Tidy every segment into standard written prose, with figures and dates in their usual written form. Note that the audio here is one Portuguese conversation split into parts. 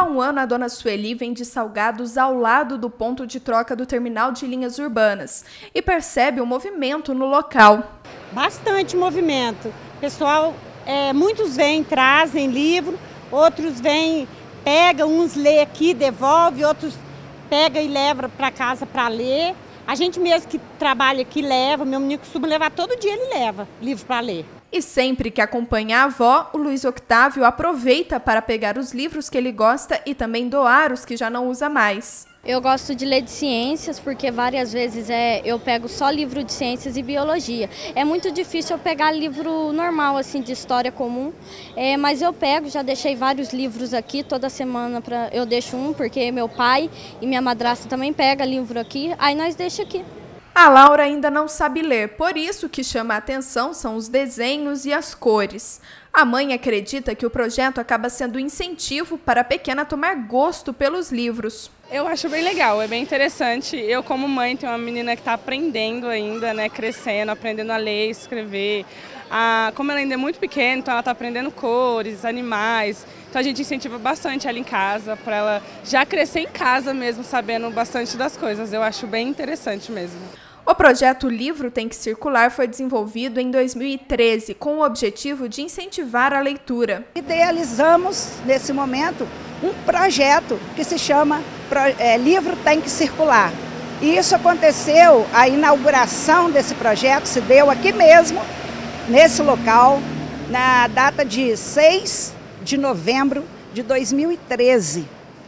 Há um ano, a dona Sueli vende salgados ao lado do ponto de troca do terminal de linhas urbanas e percebe o movimento no local. Bastante movimento. Pessoal, muitos vêm, trazem livro, outros vêm, pegam, uns lê aqui, devolve, outros pega e leva para casa para ler. A gente mesmo que trabalha aqui leva, meu menino costuma levar todo dia, ele leva livro para ler. E sempre que acompanha a avó, o Luiz Octávio aproveita para pegar os livros que ele gosta e também doar os que já não usa mais. Eu gosto de ler de ciências porque várias vezes eu pego só livro de ciências e biologia. É muito difícil eu pegar livro normal, assim, de história comum, mas eu pego, já deixei vários livros aqui, toda semana eu deixo um, porque meu pai e minha madrasta também pegam livro aqui, aí nós deixamos aqui. A Laura ainda não sabe ler, por isso que chama a atenção são os desenhos e as cores. A mãe acredita que o projeto acaba sendo um incentivo para a pequena tomar gosto pelos livros. Eu acho bem legal, é bem interessante. Eu, como mãe, tenho uma menina que está aprendendo ainda, né, crescendo, aprendendo a ler, escrever. Como ela ainda é muito pequena, então ela está aprendendo cores, animais. Então a gente incentiva bastante ela em casa, para ela já crescer em casa mesmo, sabendo bastante das coisas. Eu acho bem interessante mesmo. O projeto Livro Tem que Circular foi desenvolvido em 2013 com o objetivo de incentivar a leitura. Idealizamos, nesse momento, um projeto que se chama Livro Tem que Circular. E isso aconteceu, a inauguração desse projeto se deu aqui mesmo, nesse local, na data de 6 de novembro de 2013.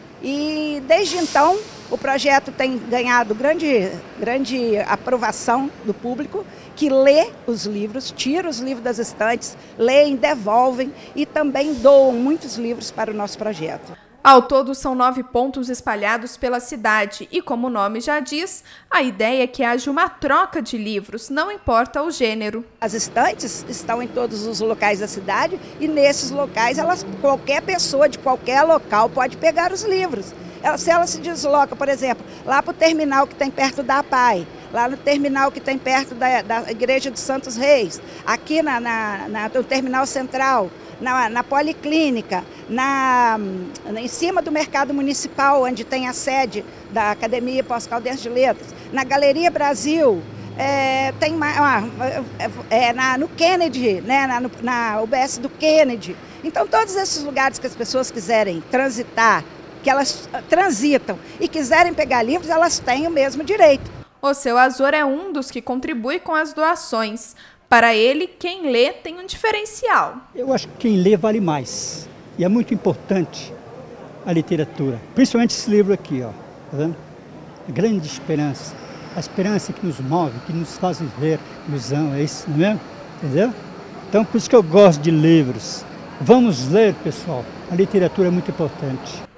E desde então, o projeto tem ganhado grande aprovação do público, que lê os livros, tira os livros das estantes, leem, devolvem e também doam muitos livros para o nosso projeto. Ao todo, são 9 pontos espalhados pela cidade e, como o nome já diz, a ideia é que haja uma troca de livros, não importa o gênero. As estantes estão em todos os locais da cidade e nesses locais qualquer pessoa de qualquer local pode pegar os livros. Se ela se desloca, por exemplo, lá para o terminal que tem perto da APAI, lá no terminal que tem perto da Igreja de Santos Reis, aqui no terminal central, na Policlínica, em cima do Mercado Municipal, onde tem a sede da Academia Pós Caldense de Letras, na Galeria Brasil, no Kennedy, né, na UBS do Kennedy. Então, todos esses lugares que as pessoas quiserem transitar, que elas transitam e quiserem pegar livros, elas têm o mesmo direito. O seu Azor é um dos que contribui com as doações. Para ele, quem lê tem um diferencial. Eu acho que quem lê vale mais. E é muito importante a literatura. Principalmente esse livro aqui, ó. Tá vendo? A grande esperança. A esperança que nos move, que nos faz viver ilusão, é isso, não é mesmo? Entendeu? Então, por isso que eu gosto de livros. Vamos ler, pessoal. A literatura é muito importante.